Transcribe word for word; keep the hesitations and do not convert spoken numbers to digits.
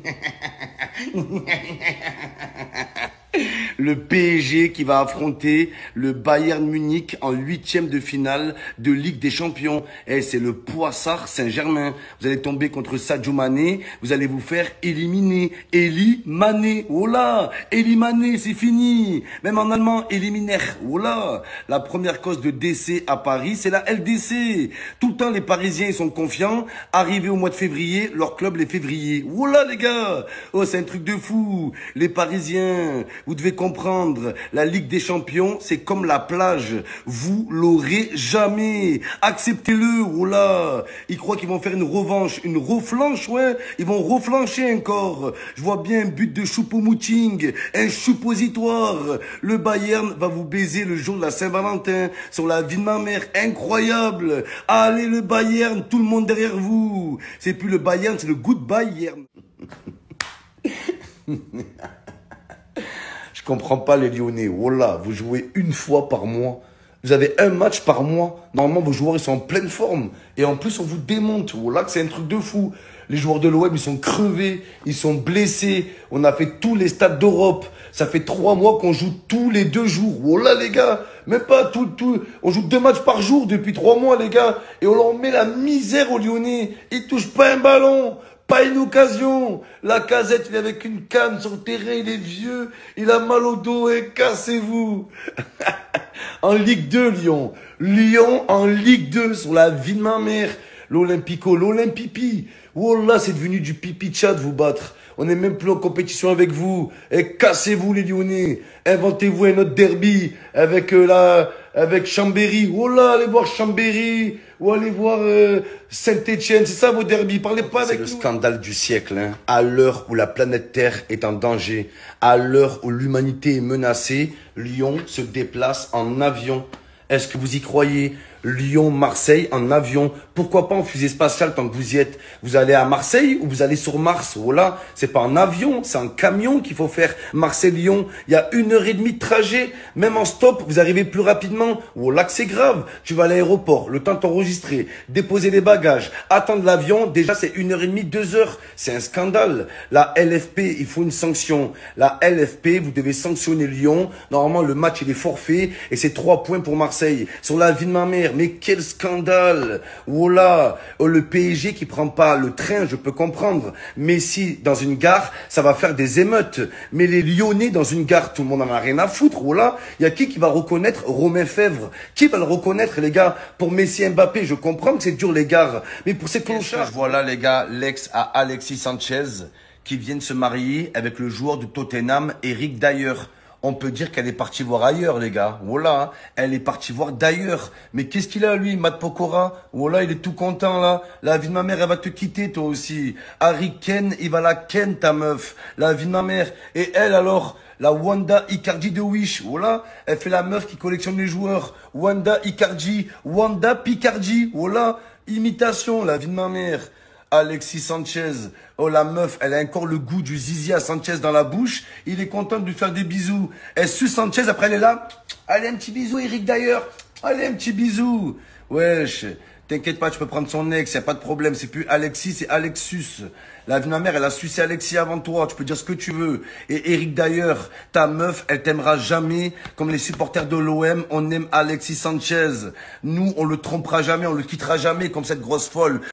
Le P S G qui va affronter le Bayern Munich en huitième de finale de Ligue des Champions. Eh, c'est le Poissard Saint-Germain. Vous allez tomber contre Sadio Mané. Vous allez vous faire éliminer. Eli Mané. Oh là, Eli Mané, c'est fini. Même en allemand, éliminaire. Oh là. La première cause de décès à Paris, c'est la L D C. Tout le temps, les Parisiens, ils sont confiants. Arrivé au mois de février, leur club les février. Oh là, les gars. Oh, c'est un truc de fou. Les Parisiens, vous devez comprendre, la Ligue des Champions, c'est comme la plage. Vous l'aurez jamais. Acceptez-le, oh là. Ils croient qu'ils vont faire une revanche, une reflanche, ouais. Ils vont reflancher encore. Je vois bien un but de Choupo-Moting, un choupositoire. Le Bayern va vous baiser le jour de la Saint-Valentin sur la vie de ma mère. Incroyable. Allez, le Bayern, tout le monde derrière vous. C'est plus le Bayern, c'est le Good Bayern. Je comprends pas les Lyonnais. Voilà, vous jouez une fois par mois. Vous avez un match par mois. Normalement, vos joueurs, ils sont en pleine forme. Et en plus, on vous démonte. Voilà, que c'est un truc de fou. Les joueurs de l'O M, ils sont crevés. Ils sont blessés. On a fait tous les stades d'Europe. Ça fait trois mois qu'on joue tous les deux jours. Voilà, les gars. Même pas tout, tout. On joue deux matchs par jour depuis trois mois, les gars. Et on leur met la misère aux Lyonnais. Ils touchent pas un ballon. Pas une occasion. La Casette, il est avec une canne sur le terrain, il est vieux, il a mal au dos et cassez-vous. En Ligue deux, Lyon. Lyon en Ligue deux, sur la vie de ma mère. L'Olympico, l'Olympipi. Oh là, c'est devenu du pipi chat de vous battre. On n'est même plus en compétition avec vous. Et cassez-vous les Lyonnais. Inventez-vous un autre derby avec euh, la, avec Chambéry. Oh là, allez voir Chambéry. Ou allez voir euh, Saint-Etienne. C'est ça vos derbys. Parlez pas avec nous. C'est le scandale du siècle. Hein. À l'heure où la planète Terre est en danger, à l'heure où l'humanité est menacée, Lyon se déplace en avion. Est-ce que vous y croyez? Lyon-Marseille en avion. Pourquoi pas en fusée spatiale tant que vous y êtes? Vous allez à Marseille ou vous allez sur Mars? Voilà, c'est pas en avion, c'est en camion qu'il faut faire Marseille-Lyon. Il y a une heure et demie de trajet. Même en stop, vous arrivez plus rapidement. Voilà que c'est grave. Tu vas à l'aéroport, le temps de t'enregistrer, déposer les bagages, attendre l'avion. Déjà, c'est une heure et demie, deux heures. C'est un scandale. La L F P, il faut une sanction. La L F P, vous devez sanctionner Lyon. Normalement, le match, il est forfait et c'est trois points pour Marseille. Sur la vie de ma mère. Mais quel scandale! Voilà, oh, le P S G qui prend pas le train, je peux comprendre. Mais si dans une gare, ça va faire des émeutes. Mais les Lyonnais dans une gare, tout le monde en a rien à foutre. Voilà, il y a qui qui va reconnaître Romain Fèvre? Qui va le reconnaître, les gars? Pour Messi, Mbappé, je comprends que c'est dur les gares, mais pour ces clochards. Voilà, les gars, l'ex à Alexis Sanchez qui vient de se marier avec le joueur de Tottenham, Eric Dyer. On peut dire qu'elle est partie voir ailleurs, les gars. Voilà, elle est partie voir d'ailleurs. Mais qu'est-ce qu'il a, lui, Matt Pokora? Voilà, il est tout content, là. La vie de ma mère, elle va te quitter, toi aussi. Harry Kane, il va la ken, ta meuf. La vie de ma mère. Et elle, alors, la Wanda Icardi de Wish. Voilà, elle fait la meuf qui collectionne les joueurs. Wanda Icardi, Wanda Picardi. Voilà, imitation, la vie de ma mère. Alexis Sanchez, oh la meuf, elle a encore le goût du zizi à Sanchez dans la bouche. Il est content de lui faire des bisous. Elle suce Sanchez, après elle est là. Allez, un petit bisou, Eric d'ailleurs. Allez, un petit bisou. Wesh, t'inquiète pas, tu peux prendre son ex, y a pas de problème. C'est plus Alexis, c'est Alexus. La vie de ma mère, elle a sucé Alexis avant toi. Tu peux dire ce que tu veux. Et Eric d'ailleurs, ta meuf, elle t'aimera jamais. Comme les supporters de l'O M, on aime Alexis Sanchez. Nous, on le trompera jamais, on le quittera jamais comme cette grosse folle.